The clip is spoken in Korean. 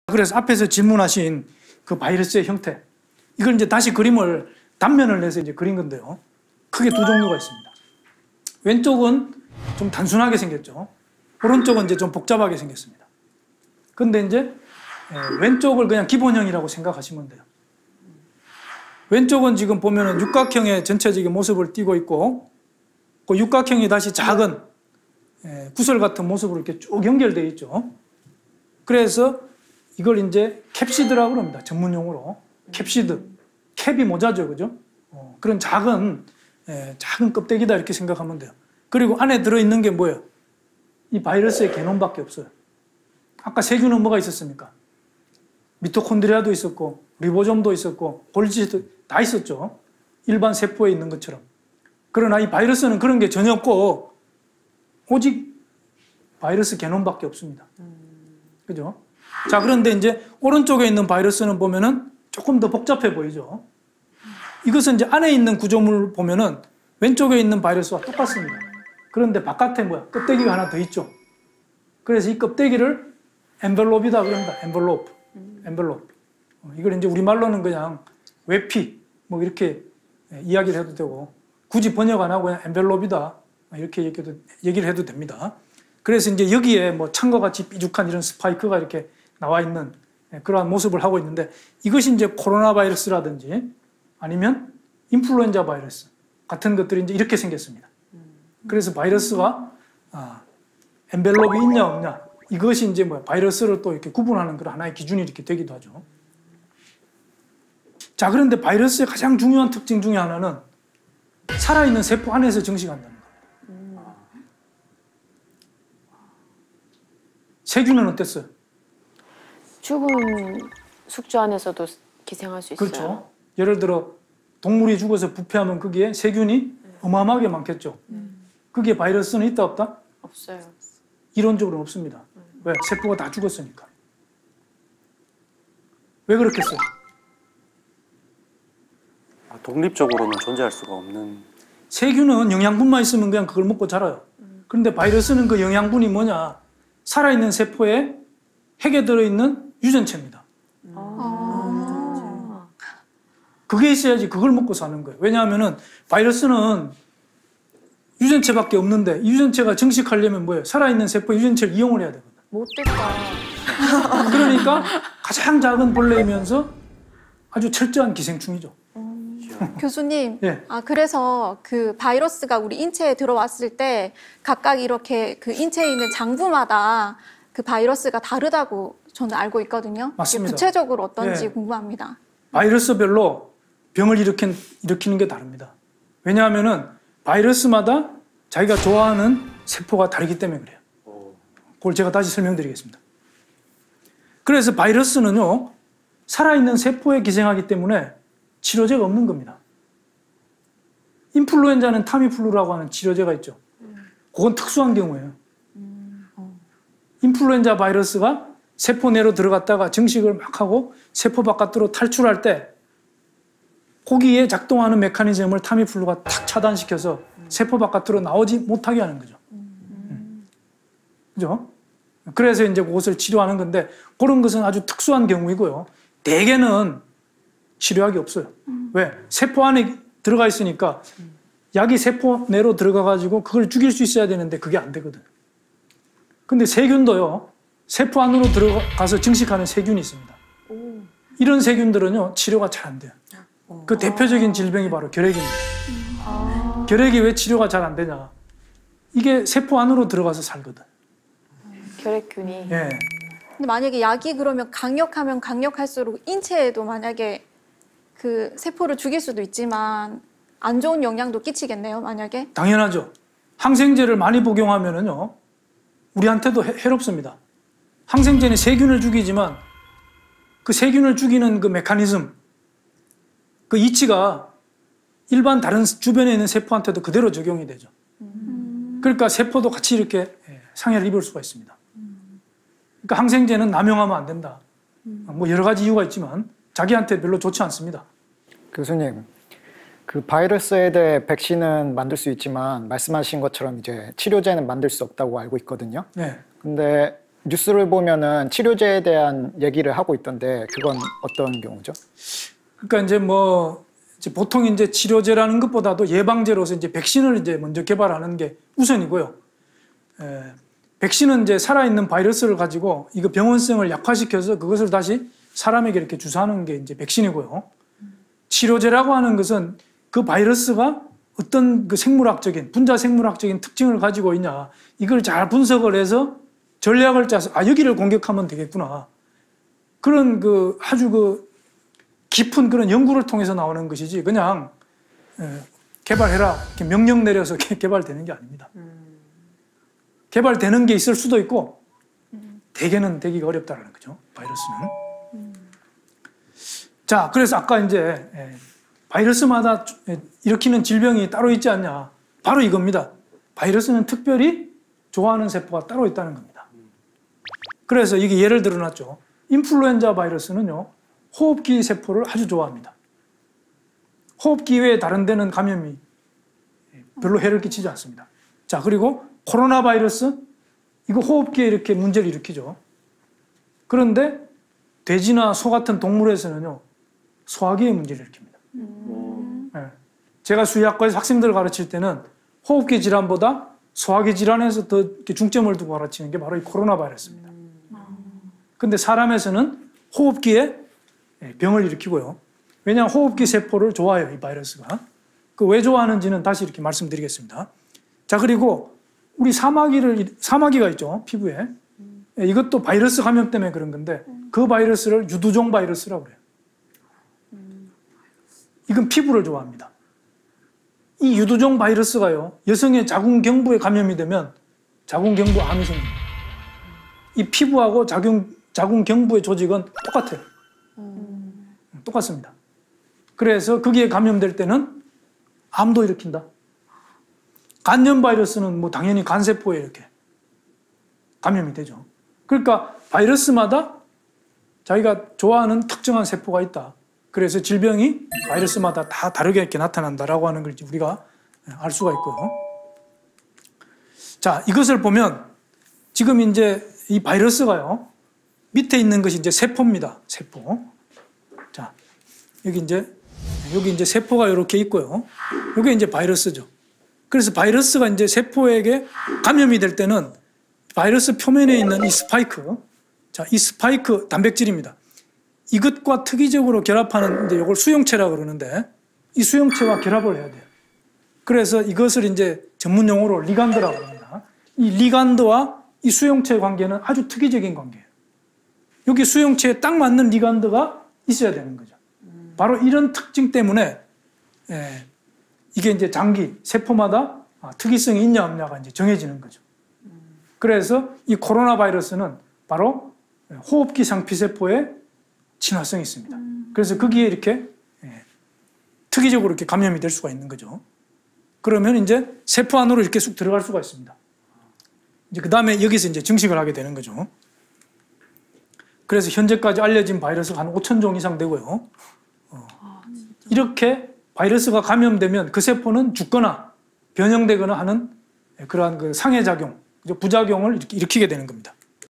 그래서 앞에서 질문하신 그 바이러스의 형태, 이걸 이제 다시 그림을 단면을 내서 이제 그린 건데요. 크게 두 종류가 있습니다. 왼쪽은 좀 단순하게 생겼죠. 오른쪽은 이제 좀 복잡하게 생겼습니다. 근데 이제 왼쪽을 그냥 기본형이라고 생각하시면 돼요. 왼쪽은 지금 보면은 육각형의 전체적인 모습을 띠고 있고, 그 육각형이 다시 작은 구슬 같은 모습으로 이렇게 쭉 연결되어 있죠. 그래서 이걸 이제 캡시드라고 합니다. 전문용어로. 캡시드. 캡이 모자죠. 그죠? 그런 작은 껍데기다 이렇게 생각하면 돼요. 그리고 안에 들어있는 게 뭐예요? 이 바이러스의 게놈밖에 없어요. 아까 세균은 뭐가 있었습니까? 미토콘드리아도 있었고, 리보솜도 있었고, 골지도 다 있었죠. 일반 세포에 있는 것처럼. 그러나 이 바이러스는 그런 게 전혀 없고, 오직 바이러스 게놈밖에 없습니다. 그죠? 자, 그런데 이제 오른쪽에 있는 바이러스는 보면은 조금 더 복잡해 보이죠. 이것은 이제 안에 있는 구조물을 보면은 왼쪽에 있는 바이러스와 똑같습니다. 그런데 바깥에 뭐야? 껍데기가 하나 더 있죠. 그래서 이 껍데기를 엔벨롭이다 그럽니다. 엔벨롭. 이걸 이제 우리말로는 그냥 외피 뭐 이렇게 이야기를 해도 되고, 굳이 번역 안 하고 그냥 엔벨롭이다 이렇게 얘기를 해도 됩니다. 그래서 이제 여기에 뭐 창과 같이 삐죽한 이런 스파이크가 이렇게 나와 있는 그러한 모습을 하고 있는데, 이것이 이제 코로나 바이러스라든지 아니면 인플루엔자 바이러스 같은 것들이 이제 이렇게 생겼습니다. 그래서 바이러스가 엔벨롭이 있냐 없냐, 이것이 이제 뭐 바이러스를 또 이렇게 구분하는 그런 하나의 기준이 이렇게 되기도 하죠. 자, 그런데 바이러스의 가장 중요한 특징 중에 하나는 살아있는 세포 안에서 증식한다는 겁니다. 세균은 어땠어요? 죽은 숙주 안에서도 기생할 수 있어요. 그렇죠. 예를 들어 동물이 죽어서 부패하면 거기에 세균이 어마어마하게 많겠죠. 거기에 바이러스는 있다 없다? 없어요. 이론적으로는 없습니다. 왜? 세포가 다 죽었으니까. 왜 그렇겠어요? 독립적으로는 존재할 수가 없는. 세균은 영양분만 있으면 그냥 그걸 먹고 자라요. 그런데 바이러스는 그 영양분이 뭐냐? 살아있는 세포에 핵에 들어있는 유전체입니다. 그게 있어야지 그걸 먹고 사는 거예요. 왜냐하면 바이러스는 유전체밖에 없는데, 이 유전체가 증식하려면 뭐예요? 살아있는 세포의 유전체를 이용을 해야 되거든. 못됐다. 그러니까 가장 작은 벌레이면서 아주 철저한 기생충이죠. 교수님, 예. 그래서 그 바이러스가 우리 인체에 들어왔을 때 각각 이렇게 그 인체에 있는 장부마다 그 바이러스가 다르다고 저는 알고 있거든요. 맞습니다. 구체적으로 어떤지 예. 궁금합니다. 바이러스별로 병을 일으키는 게 다릅니다. 왜냐하면은 바이러스마다 자기가 좋아하는 세포가 다르기 때문에 그래요. 그걸 제가 다시 설명드리겠습니다. 그래서 바이러스는요, 살아있는 세포에 기생하기 때문에 치료제가 없는 겁니다. 인플루엔자는 타미플루라고 하는 치료제가 있죠. 그건 특수한 경우예요. 인플루엔자 바이러스가 세포 내로 들어갔다가 증식을 막 하고 세포 바깥으로 탈출할 때 거기에 작동하는 메커니즘을 타미플루가 탁 차단시켜서 세포 바깥으로 나오지 못하게 하는 거죠. 그죠? 그래서 이제 그것을 치료하는 건데, 그런 것은 아주 특수한 경우이고요. 대개는 치료약이 없어요. 왜? 세포 안에 들어가 있으니까 약이 세포 내로 들어가가지고 그걸 죽일 수 있어야 되는데 그게 안 되거든. 근데 세균도요, 세포 안으로 들어가서 증식하는 세균이 있습니다. 이런 세균들은요, 치료가 잘 안 돼요. 그 대표적인 질병이 바로 결핵입니다. 결핵이 왜 치료가 잘 안 되냐? 이게 세포 안으로 들어가서 살거든. 결핵균이. 예. 근데 만약에 약이 그러면 강력하면 강력할수록 인체에도 만약에 그 세포를 죽일 수도 있지만 안 좋은 영향도 끼치겠네요, 만약에? 당연하죠. 항생제를 많이 복용하면은요, 우리한테도 해롭습니다. 항생제는 세균을 죽이지만 그 세균을 죽이는 그 메커니즘, 그 이치가 일반 다른 주변에 있는 세포한테도 그대로 적용이 되죠. 그러니까 세포도 같이 이렇게 상해를 입을 수가 있습니다. 그러니까 항생제는 남용하면 안 된다. 뭐 여러 가지 이유가 있지만 자기한테 별로 좋지 않습니다. 교수님, 그 바이러스에 대해 백신은 만들 수 있지만 말씀하신 것처럼 이제 치료제는 만들 수 없다고 알고 있거든요. 네. 근데 뉴스를 보면은 치료제에 대한 얘기를 하고 있던데 그건 어떤 경우죠? 그러니까 이제 보통 이제 치료제라는 것보다도 예방제로서 이제 백신을 이제 먼저 개발하는 게 우선이고요. 백신은 이제 살아있는 바이러스를 가지고 이거 병원성을 약화시켜서 그것을 다시 사람에게 이렇게 주사하는 게 이제 백신이고요. 치료제라고 하는 것은 그 바이러스가 어떤 그 생물학적인, 분자 생물학적인 특징을 가지고 있냐, 이걸 잘 분석을 해서 전략을 짜서, 여기를 공격하면 되겠구나. 그런 아주 깊은 그런 연구를 통해서 나오는 것이지, 그냥, 개발해라. 이렇게 명령 내려서 개발되는 게 아닙니다. 개발되는 게 있을 수도 있고, 대개는 되기가 어렵다라는 거죠, 바이러스는. 자, 그래서 아까 이제, 바이러스마다 일으키는 질병이 따로 있지 않냐. 바로 이겁니다. 바이러스는 특별히 좋아하는 세포가 따로 있다는 겁니다. 그래서 이게 예를 들어놨죠. 인플루엔자 바이러스는요, 호흡기 세포를 아주 좋아합니다. 호흡기 외에 다른 데는 감염이 별로 해를 끼치지 않습니다. 자, 그리고 코로나 바이러스, 이거 호흡기에 이렇게 문제를 일으키죠. 그런데 돼지나 소 같은 동물에서는요, 소화기에 문제를 일으킵니다. 네. 제가 수의학과에서 학생들을 가르칠 때는 호흡기 질환보다 소화기 질환에서 더 이렇게 중점을 두고 가르치는 게 바로 이 코로나 바이러스입니다. 근데 사람에서는 호흡기에 병을 일으키고요. 왜냐하면 호흡기 세포를 좋아해요, 이 바이러스가. 그 왜 좋아하는지는 다시 이렇게 말씀드리겠습니다. 자, 그리고 우리 사마귀가 있죠, 피부에. 이것도 바이러스 감염 때문에 그런 건데 그 바이러스를 유두종 바이러스라고 그래요. 이건 피부를 좋아합니다. 이 유두종 바이러스가요, 여성의 자궁경부에 감염이 되면 자궁경부암이 생깁니다. 이 피부하고 자궁경부의 조직은 똑같아요. 똑같습니다. 그래서 거기에 감염될 때는 암도 일으킨다. 간염 바이러스는 뭐 당연히 간세포에 이렇게 감염이 되죠. 그러니까 바이러스마다 자기가 좋아하는 특정한 세포가 있다. 그래서 질병이 바이러스마다 다 다르게 이렇게 나타난다라고 하는 걸 우리가 알 수가 있고요. 자, 이것을 보면 지금 이제 이 바이러스가요, 밑에 있는 것이 이제 세포입니다. 세포. 자, 여기 이제 세포가 이렇게 있고요. 이게 이제 바이러스죠. 그래서 바이러스가 이제 세포에게 감염이 될 때는 바이러스 표면에 있는 이 스파이크, 자, 이 스파이크 단백질입니다. 이것과 특이적으로 결합하는 이제 이걸 수용체라고 그러는데 이 수용체와 결합을 해야 돼요. 그래서 이것을 이제 전문 용어로 리간드라고 합니다. 이 리간드와 이 수용체 관계는 아주 특이적인 관계예요. 여기 수용체에 딱 맞는 리간드가 있어야 되는 거죠. 바로 이런 특징 때문에 이게 이제 장기, 세포마다 특이성이 있냐 없냐가 이제 정해지는 거죠. 그래서 이 코로나 바이러스는 바로 호흡기 상피세포에 친화성이 있습니다. 그래서 거기에 이렇게 특이적으로 이렇게 감염이 될 수가 있는 거죠. 그러면 이제 세포 안으로 이렇게 쑥 들어갈 수가 있습니다. 이제 그 다음에 여기서 이제 증식을 하게 되는 거죠. 그래서 현재까지 알려진 바이러스가 한 5,000종 이상 되고요. 이렇게 바이러스가 감염되면 그 세포는 죽거나 변형되거나 하는 그러한 그 상해작용, 부작용을 일으키게 되는 겁니다.